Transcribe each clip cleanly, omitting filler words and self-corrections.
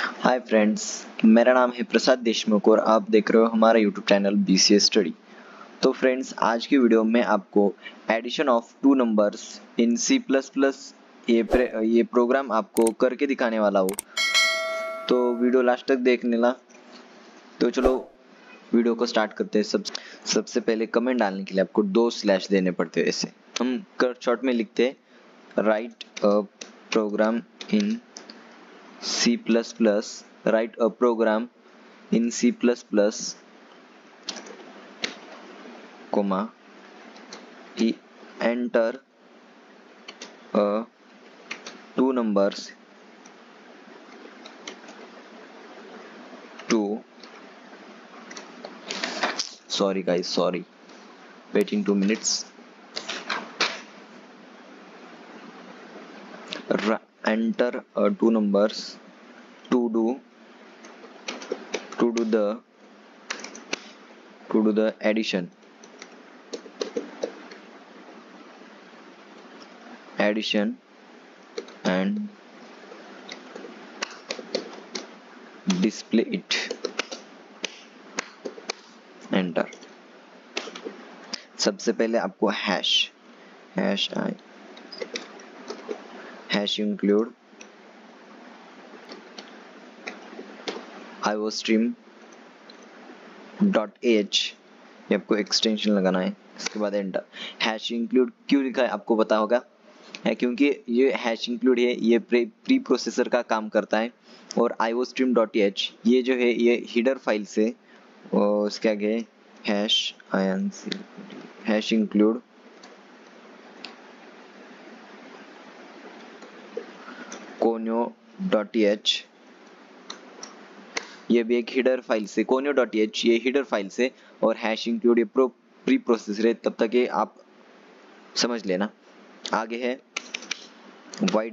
Hi friends, मेरा नाम है प्रसाद देशमुख और आप देख रहे हो हमारा यूट्यूब चैनल BCA स्टडी। तो फ्रेंड्स, आज की वीडियो में आपको addition of two numbers in C++ ये प्रोग्राम आपको करके दिखाने वाला हूँ। तो वीडियो लास्ट तक देखने ला। तो चलो वीडियो को स्टार्ट करते हैं। सबसे पहले कमेंट डालने के लिए आपको 2 स्लैश देने पड़ते हैं। ऐसे हम शॉर्ट में लिखते हैं write a program in C++, write a program in C++, comma, enter two numbers to, sorry guys, sorry, waiting 2 minutes, enter two numbers to do the addition and display it. Enter. सबसे पहले आपको hash include iostream.h, ये आपको extension लगाना है। इसके बाद enter. Hash include क्यों लिखा है आपको पता होगा, है क्योंकि ये हैश इंक्लूड है, ये प्री प्रोसेसर का काम करता है। और iostream.h ये जो है ये हीडर फाइल से, और उसके आगे हैश इंक्लूड conio.h, ये भी एक हीडर फाइल से, conio.h ये हीडर फाइल से, और हैश इंक्लूड ये प्री प्रोसेसर है। तब तक ये आप समझ लेना। आगे है वाइड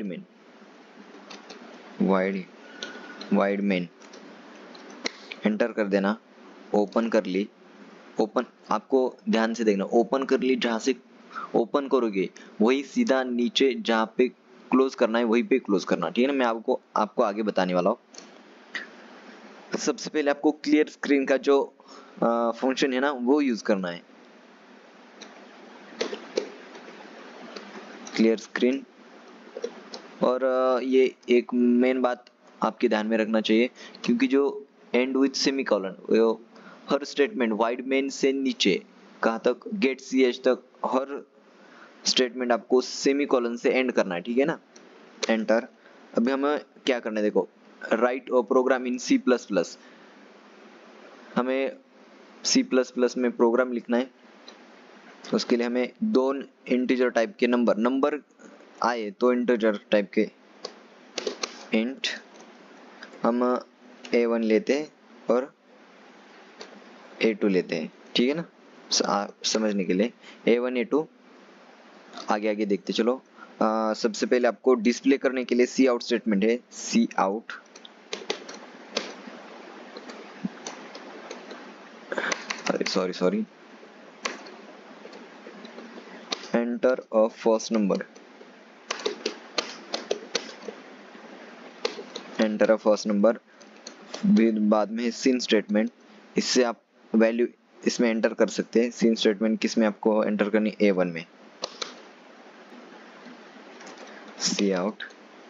मेन, एंटर कर देना। ओपन कर ली, ओपन आपको ध्यान से देखना, ओपन कर ली जहां से ओपन करोगे वही सीधा नीचे जहां पे क्लोज करना है वहीं पे क्लोज करना, ठीक है ना। मैं आपको आगे बताने वाला हूँ। सबसे पहले आपको क्लियर स्क्रीन का जो फंक्शन है ना वो यूज करना है। क्लियर स्क्रीन, और ये एक मेन बात आपके ध्यान में रखना चाहिए, क्योंकि जो एंड विथ सेमीकोलन, हर स्टेटमेंट वाइड मेन से नीचे कहाँ तक गेट ch तक हर स्टेटमेंट आपको सेमीकोलन से एंड करना है, ठीक है ना। एंटर। अभी हमें क्या करना है, देखो, write a program in C++, हमें C++ में प्रोग्राम लिखना है। उसके लिए हमें दो इंटीजर टाइप के नंबर आए तो इंटीजर टाइप के इंट हम A1 लेते हैं और A2 लेते हैं, ठीक है ना। समझने के लिए A1 A2 आगे देखते चलो। सबसे पहले आपको डिस्प्ले करने के लिए सी आउट स्टेटमेंट है, cout, sorry, enter a first number, बाद में सिन स्टेटमेंट, इससे आप वैल्यू इसमें एंटर कर सकते हैं। सिन स्टेटमेंट किस में आपको एंटर करनी, A1 में। सी आउट,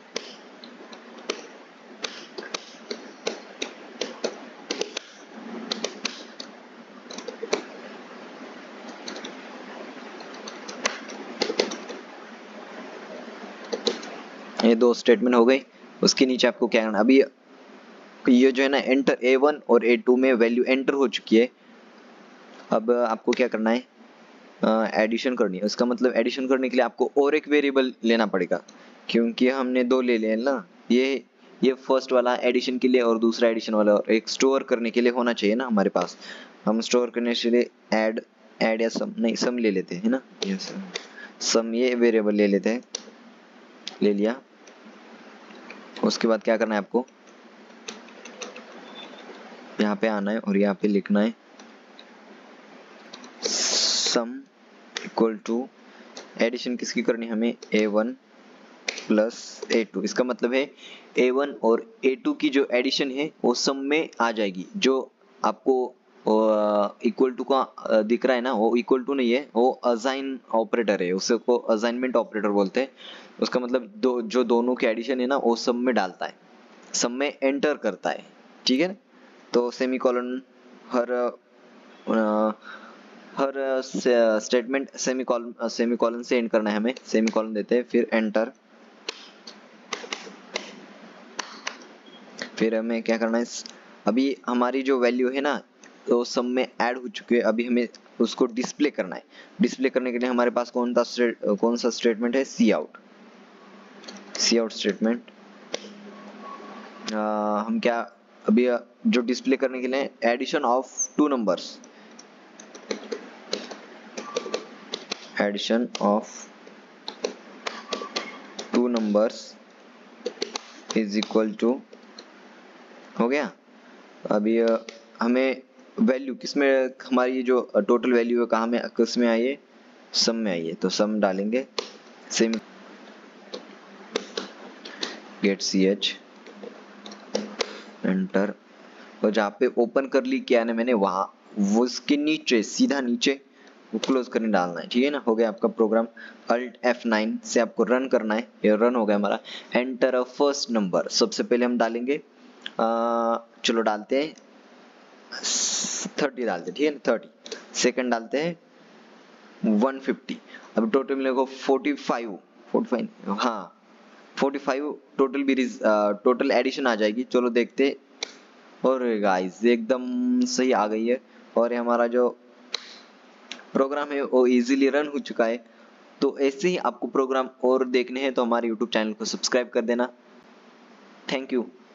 ये दो स्टेटमेंट हो गई। उसके नीचे आपको क्या करना, अभी ये जो है ना एंटर A1 और A2 में वैल्यू एंटर हो चुकी है। अब आपको क्या करना है, एडिशन करनी है। उसका मतलब एडिशन करने के लिए आपको और एक वेरिएबल लेना पड़ेगा, क्योंकि हमने दो ले लिए ना। ये फर्स्ट वाला एडिशन के लिए और दूसरा एडिशन वाला, और एक स्टोर करने के लिए होना चाहिए ना हमारे पास। हम स्टोर करने के लिए ऐड या सम ले लेते हैं ना। सम ये वेरिएबल ले लेते हैं, ले लिया। उसके बाद क्या करना है, आपको यहाँ पे आना है और यहाँ पे लिखना है सम इक्वल टू, एडिशन किसकी करनी है हमें, A1 प्लस A2। इसका मतलब है A1 और A2 की जो एडिशन है वो सम में आ जाएगी। जो आपको इक्वल टू का दिख रहा है ना, वो इक्वल टू नहीं है, वो असाइन ऑपरेटर है, उसको असाइनमेंट ऑपरेटर बोलते हैं। उसका मतलब जो दोनों की एडिशन है ना वो सम में डालता है, सम में एंटर करता है, ठीक है ना। तो सेमीकोलन हर स्टेटमेंट सेमीकोलन से एंड करना है हमें। सेमीकोलन देते हैं, फिर एंटर। फिर हमें क्या करना है, अभी हमारी जो वैल्यू है ना तो सम में ऐड हो चुकी है, अभी हमें उसको डिस्प्ले करना है। डिस्प्ले करने के लिए हमारे पास कौन सा स्टेटमेंट है, सी आउट स्टेटमेंट। हम क्या अभी जो डिस्प्ले करने के लिए addition of two numbers, addition of two numbers is equal to, हो गया। अभी हमें वैल्यू किसमें, हमारी जो टोटल वैल्यू है कहाँ में, किसमें आई है, सम में आई है, तो सम डालेंगे। सेम गेट ch एंटर। और जहाँ पे ओपन कर ली किया है ना मैंने, वहां वो उसके नीचे सीधा नीचे वो क्लोज करने डालना है, ठीक है ना। हो गया आपका प्रोग्राम। Alt F9 से आपको रन करना है, ये रन हो गया हमारा। एंटर अ फर्स्ट नंबर, सबसे पहले हम डालेंगे चलो डालते हैं 30 डालते हैं, ठीक है ना, 30। सेकंड डालते हैं 150। अब टोटल मिलेगा 45 हाँ 45 टोटल भी टोटल एडिशन आ जाएगी। चलो देखते। और गाइस एकदम सही आ गई है, और ये हमारा जो प्रोग्राम है वो इजीली रन हो चुका है। तो ऐसे ही आपको प्रोग्राम और देखने हैं तो हमारे यूट्यूब चैनल को सब्सक्राइब कर देना। Thank you.